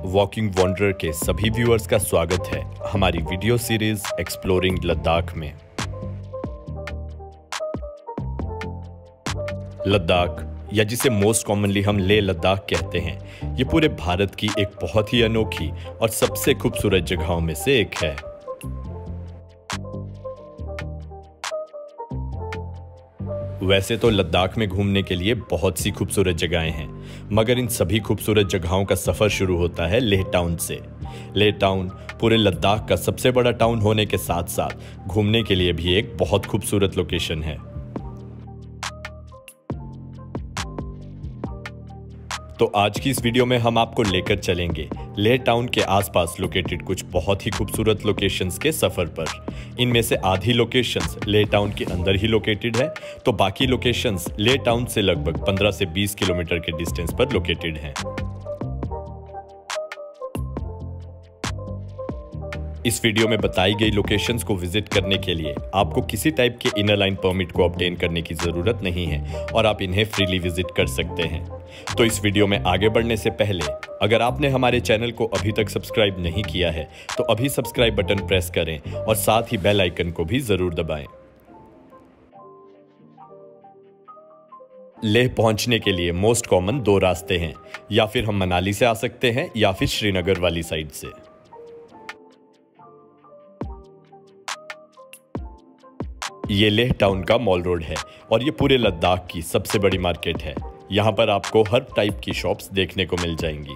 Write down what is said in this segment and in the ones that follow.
Walking wanderer के सभी viewers का स्वागत है हमारी वीडियो सीरीज एक्सप्लोरिंग लद्दाख में। लद्दाख, या जिसे मोस्ट कॉमनली हम लेह लद्दाख कहते हैं, ये पूरे भारत की एक बहुत ही अनोखी और सबसे खूबसूरत जगहों में से एक है। वैसे तो लद्दाख में घूमने के लिए बहुत सी खूबसूरत जगहें हैं, मगर इन सभी खूबसूरत जगहों का सफर शुरू होता है लेह टाउन से। लेह टाउन पूरे लद्दाख का सबसे बड़ा टाउन होने के साथ साथ घूमने के लिए भी एक बहुत खूबसूरत लोकेशन है। तो आज की इस वीडियो में हम आपको लेकर चलेंगे लेह टाउन के आसपास लोकेटेड कुछ बहुत ही खूबसूरत लोकेशंस के सफर पर। इनमें से आधी लोकेशंस लेह टाउन के अंदर ही लोकेटेड है, तो बाकी लोकेशंस लेह टाउन से लगभग 15 से 20 किलोमीटर के डिस्टेंस पर लोकेटेड हैं। इस वीडियो में बताई गई लोकेशंस को विजिट करने के लिए आपको किसी टाइप के इनर लाइन परमिट को ऑब्टेन करने की जरूरत नहीं है और आप इन्हें फ्रीली विजिट कर सकते हैं। तो इस वीडियो में आगे बढ़ने से पहले अगर आपने हमारे चैनल को अभी तक सब्सक्राइब नहीं किया है तो अभी सब्सक्राइब बटन प्रेस करें और साथ ही बेल आइकन को भी जरूर दबाएं। लेह पहुंचने के लिए मोस्ट कॉमन दो रास्ते हैं, या फिर हम मनाली से आ सकते हैं या फिर श्रीनगर वाली साइड से। ये लेह टाउन का मॉल रोड है और ये पूरे लद्दाख की सबसे बड़ी मार्केट है। यहाँ पर आपको हर टाइप की शॉप्स देखने को मिल जाएंगी।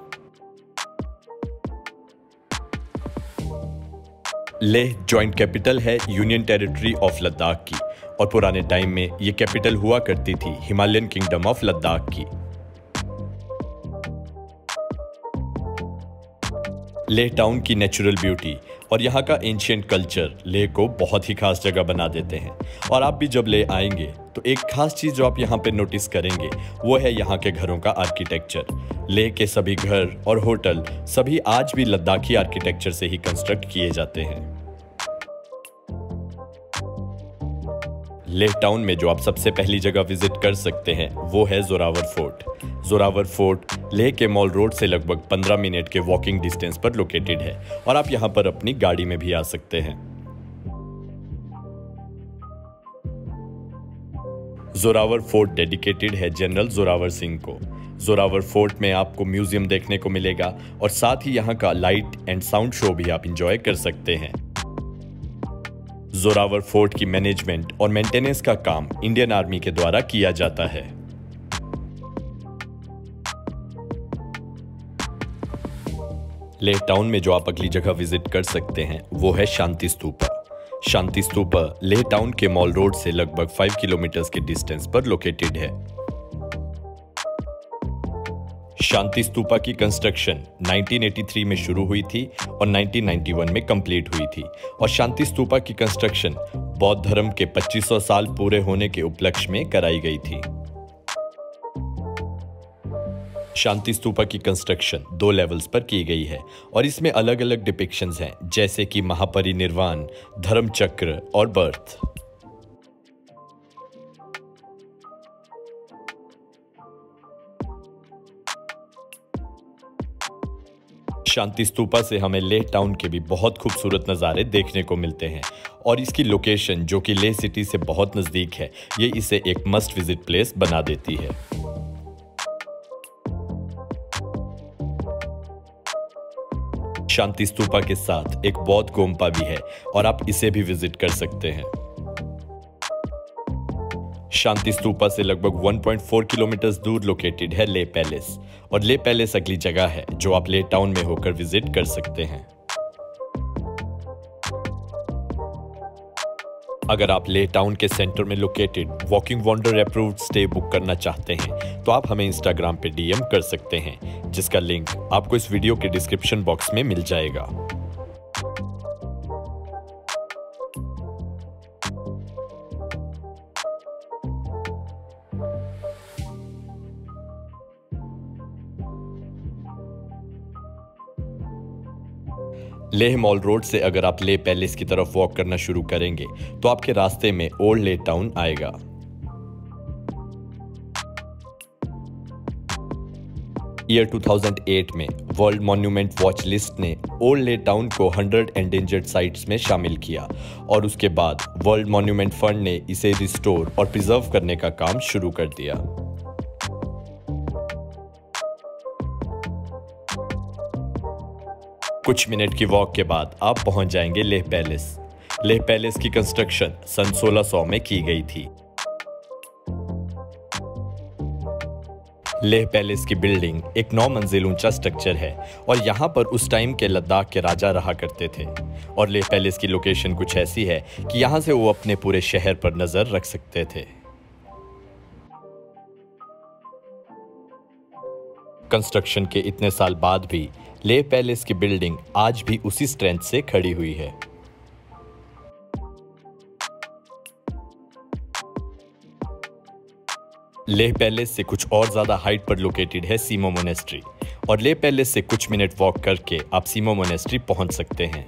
लेह जॉइंट कैपिटल है यूनियन टेरिटरी ऑफ लद्दाख की, और पुराने टाइम में ये कैपिटल हुआ करती थी हिमालयन किंगडम ऑफ लद्दाख की। लेह टाउन की नेचुरल ब्यूटी और यहाँ का एंशिएंट कल्चर लेह को बहुत ही खास जगह बना देते हैं। और आप भी जब लेह आएंगे तो एक खास चीज जो आप यहाँ पे नोटिस करेंगे वो है यहाँ के घरों का आर्किटेक्चर। लेह के सभी घर और होटल सभी आज भी लद्दाखी आर्किटेक्चर से ही कंस्ट्रक्ट किए जाते हैं। लेह टाउन में जो आप सबसे पहली जगह विजिट कर सकते हैं वो है जोरावर फोर्ट। जोरावर फोर्ट लेह के मॉल रोड से लगभग 15 मिनट के वॉकिंग डिस्टेंस पर लोकेटेड है और आप यहां पर अपनी गाड़ी में भी आ सकते हैं। जोरावर फोर्ट डेडिकेटेड है जनरल जोरावर सिंह को। जोरावर फोर्ट में आपको म्यूजियम देखने को मिलेगा और साथ ही यहाँ का लाइट एंड साउंड शो भी आप इंजॉय कर सकते हैं। जोरावर फोर्ट की मैनेजमेंट और मेंटेनेंस का काम इंडियन आर्मी के द्वारा किया जाता है। लेह टाउन में जो आप अगली जगह विजिट कर सकते हैं वो है शांति स्तूपा। शांति स्तूपा लेह टाउन के मॉल रोड से लगभग 5 किलोमीटर के डिस्टेंस पर लोकेटेड है। शांति स्तूपा की कंस्ट्रक्शन 1983 में शुरू हुई थी और 1991 में कंप्लीट हुई थी, और शांति स्तूपा की कंस्ट्रक्शन बौद्ध धर्म के 2500 साल पूरे होने के उपलक्ष्य में कराई गई थी। शांति स्तूपा की कंस्ट्रक्शन 2 लेवल्स पर की गई है और इसमें अलग अलग डिपिक्शंस हैं, जैसे कि महापरिनिर्वाण, धर्म चक्र और बर्थ। शांति स्तूपा से हमें लेह टाउन के भी बहुत खूबसूरत नज़ारे देखने को मिलते हैं, और इसकी लोकेशन जो कि लेह सिटी से बहुत नज़दीक है, ये इसे एक मस्ट विजिट प्लेस बना देती है। शांति स्तूपा के साथ एक बौद्ध गोम्पा भी है और आप इसे भी विजिट कर सकते हैं। शांति स्तूपा से लगभग 1.4 किलोमीटर दूर लोकेटेड है लेह पैलेस, और लेह पैलेस अगली जगह है जो आप लेह टाउन में होकर विजिट कर सकते हैं। अगर आप लेह टाउन के सेंटर में located walking wonder approved stay book करना चाहते हैं तो आप हमें इंस्टाग्राम पे डीएम कर सकते हैं, जिसका लिंक आपको इस वीडियो के डिस्क्रिप्शन बॉक्स में मिल जाएगा। लेह मॉल रोड से अगर आप लेह पैलेस की तरफ वॉक करना शुरू करेंगे तो आपके रास्ते में ओल्ड लेह टाउन आएगा। ईयर 2008 में वर्ल्ड मॉन्यूमेंट वॉच लिस्ट ने ओल्ड ले टाउन को 100 एंडेंजर्ड साइट्स में शामिल किया और उसके बाद वर्ल्ड मॉन्यूमेंट फंड ने इसे रिस्टोर और प्रिजर्व करने का काम शुरू कर दिया। कुछ मिनट की वॉक के बाद आप पहुंच जाएंगे लेह पैलेस। लेह पैलेस की कंस्ट्रक्शन सन 1600 में की गई थी। लेह पैलेस की बिल्डिंग एक 9 मंजिल ऊंचा स्ट्रक्चर है और यहाँ पर उस टाइम के लद्दाख के राजा रहा करते थे। और लेह पैलेस की लोकेशन कुछ ऐसी है कि यहाँ से वो अपने पूरे शहर पर नजर रख सकते थे। कंस्ट्रक्शन के इतने साल बाद भी लेह पैलेस की बिल्डिंग आज भी उसी स्ट्रेंथ से खड़ी हुई है। लेह पैलेस से कुछ और ज्यादा हाइट पर लोकेटेड है सीमो मोनेस्ट्री और लेह पैलेस से कुछ मिनट वॉक करके आप सीमो मोनेस्ट्री पहुंच सकते हैं।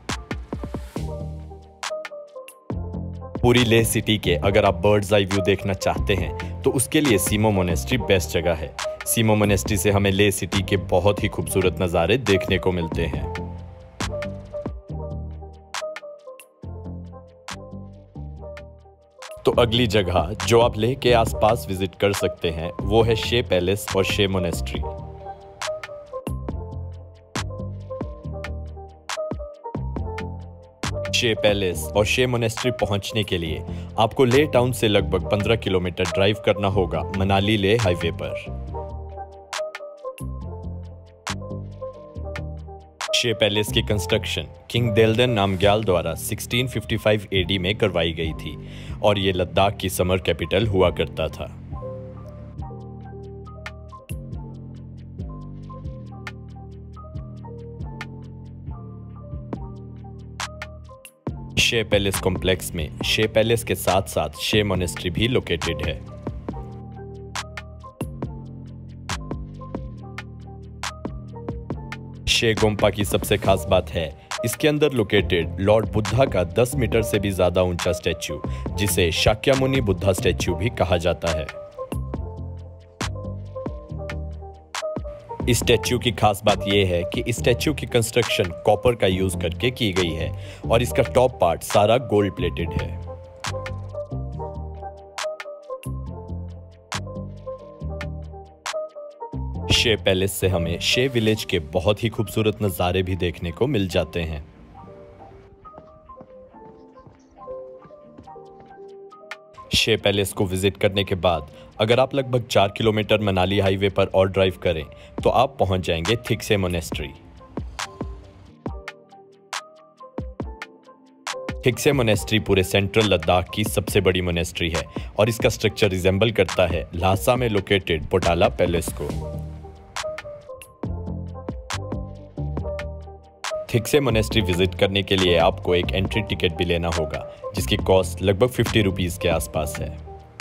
पूरी लेह सिटी के अगर आप बर्ड्स आई व्यू देखना चाहते हैं तो उसके लिए सीमो मोनेस्ट्री बेस्ट जगह है। सीमो मोनेस्ट्री से हमें लेह सिटी के बहुत ही खूबसूरत नज़ारे देखने को मिलते हैं। तो अगली जगह जो आप लेह के आसपास विजिट कर सकते हैं वो है शे पैलेस और शे मोनेस्ट्री। शे पैलेस और शे मोनेस्ट्री पहुंचने के लिए आपको लेह टाउन से लगभग 15 किलोमीटर ड्राइव करना होगा मनाली लेह हाईवे पर। शे पैलेस की कंस्ट्रक्शन किंग देल्दन नामग्याल द्वारा 1655 एडी में करवाई गई थी और ये लद्दाख की समर कैपिटल हुआ करता था। शे पैलेस कॉम्प्लेक्स में शे पैलेस के साथ साथ शे मोनेस्ट्री भी लोकेटेड है। शे गोम्पा की सबसे खास बात है इसके अंदर लोकेटेड लॉर्ड बुद्धा का 10 मीटर से भी ज्यादा ऊंचा स्टैच्यू, जिसे शाक्यामुनि बुद्धा स्टैच्यू भी कहा जाता है। इस स्टैच्यू की खास बात यह है कि इस स्टैच्यू की कंस्ट्रक्शन कॉपर का यूज करके की गई है और इसका टॉप पार्ट सारा गोल्ड प्लेटेड है। शे पैलेस से हमें शे विलेज के बहुत ही खूबसूरत नज़ारे भी देखने को मिल जाते हैं। शे पैलेस को विजिट करने के बाद अगर आप लगभग 4 किलोमीटर मनाली हाईवे पर और ड्राइव करें तो आप पहुंच जाएंगे थिक्से मोनेस्ट्री। थिक्से मोनेस्ट्री पूरे सेंट्रल लद्दाख की सबसे बड़ी मोनेस्ट्री है और इसका स्ट्रक्चर रिजेंबल करता है ल्हासा में लोकेटेड पोटाला पैलेस को। थिक्से मोनेस्ट्री विजिट करने के लिए आपको एक एंट्री टिकट भी लेना होगा जिसकी कॉस्ट लगभग 50 रुपीस के आसपास है।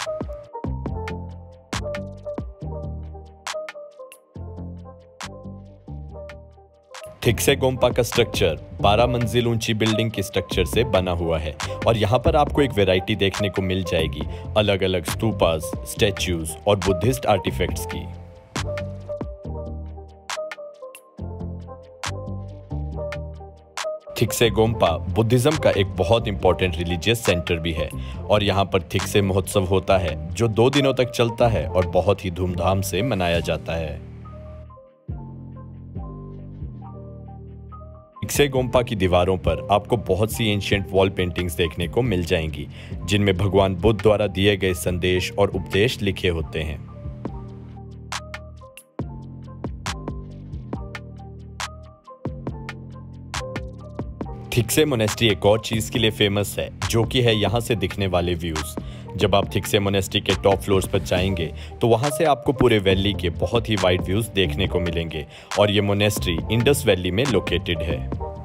थिक्से गोम्पा का स्ट्रक्चर 12 मंजिल ऊंची बिल्डिंग के स्ट्रक्चर से बना हुआ है और यहाँ पर आपको एक वैरायटी देखने को मिल जाएगी अलग अलग स्तूपास, स्टैच्यूज और बुद्धिस्ट आर्टिफैक्ट्स की। थिक्से गोम्पा बुद्धिज्म का एक बहुत इंपॉर्टेंट रिलीजियस सेंटर भी है और यहाँ पर थिक्से महोत्सव होता है जो 2 दिनों तक चलता है और बहुत ही धूमधाम से मनाया जाता है। थिक्से गोम्पा की दीवारों पर आपको बहुत सी एंशिएंट वॉल पेंटिंग्स देखने को मिल जाएंगी जिनमें भगवान बुद्ध द्वारा दिए गए संदेश और उपदेश लिखे होते हैं। थिक्से मोनेस्ट्री एक और चीज के लिए फेमस है जो कि है यहाँ से दिखने वाले व्यूज। जब आप थिक्से मोनेस्ट्री के टॉप फ्लोर्स पर जाएंगे तो वहां से आपको पूरे वैली के बहुत ही वाइड व्यूज देखने को मिलेंगे और ये मोनेस्ट्री इंडस वैली में लोकेटेड है।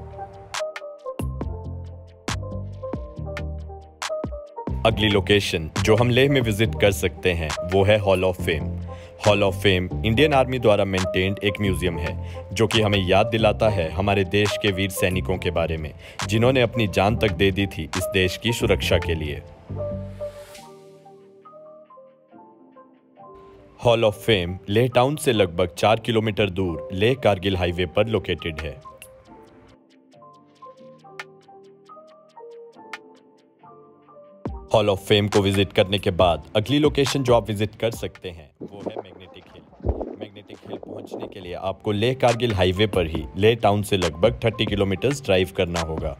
अगली लोकेशन जो हम लेह में विजिट कर सकते हैं वो है hall of fame. Hall of fame Indian army द्वारा मेंटेन्ड एक म्यूजियम है जो कि हमें याद दिलाता है हमारे देश के वीर सैनिकों के बारे में जिन्होंने अपनी जान तक दे दी थी इस देश की सुरक्षा के लिए। Hall of fame Leh town से लगभग 4 किलोमीटर दूर लेह कारगिल हाईवे पर लोकेटेड है। हॉल ऑफ फेम को विजिट करने के बाद अगली लोकेशन जो आप विजिट कर सकते हैं वो है मैग्नेटिक हिल। मैग्नेटिक हिल पहुंचने के लिए आपको लेह कारगिल हाईवे पर ही लेह टाउन से लगभग 30 किलोमीटर ड्राइव करना होगा।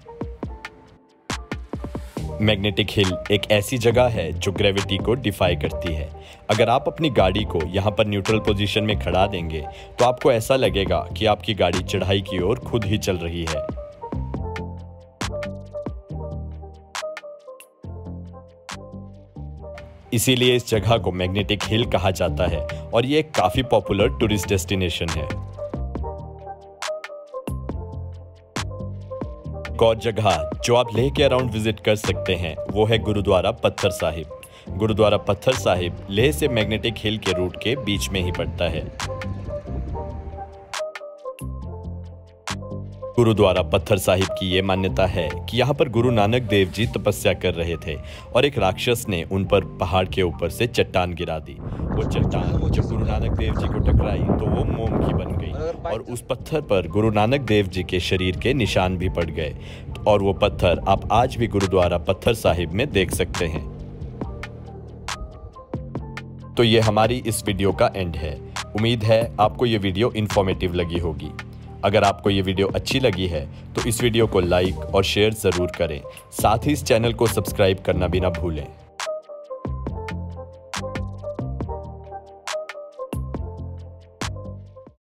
मैग्नेटिक हिल एक ऐसी जगह है जो ग्रेविटी को डिफाई करती है। अगर आप अपनी गाड़ी को यहाँ पर न्यूट्रल पोजीशन में खड़ा देंगे तो आपको ऐसा लगेगा कि आपकी गाड़ी चढ़ाई की ओर खुद ही चल रही है। इसीलिए इस जगह को मैग्नेटिक हिल कहा जाता है और ये एक काफी पॉपुलर टूरिस्ट डेस्टिनेशन है। एक और जगह जो आप लेह के अराउंड विजिट कर सकते हैं वो है गुरुद्वारा पत्थर साहिब। गुरुद्वारा पत्थर साहिब लेह से मैग्नेटिक हिल के रूट के बीच में ही पड़ता है। गुरुद्वारा पत्थर साहिब की ये मान्यता है कि यहाँ पर गुरु नानक देव जी तपस्या कर रहे थे और एक राक्षस ने उन पर पहाड़ के ऊपर से चट्टान गिरा दी। वो चट्टान जब गुरु नानक देव जी को टकराई तो वो मोम की बन गई और उस पत्थर पर गुरु नानक देव जी के शरीर के निशान भी पड़ गए और वो पत्थर आप आज भी गुरुद्वारा पत्थर साहिब में देख सकते हैं। तो ये हमारी इस वीडियो का एंड है। उम्मीद है आपको ये वीडियो इन्फॉर्मेटिव लगी होगी। अगर आपको ये वीडियो अच्छी लगी है तो इस वीडियो को लाइक और शेयर ज़रूर करें। साथ ही इस चैनल को सब्सक्राइब करना भी ना भूलें।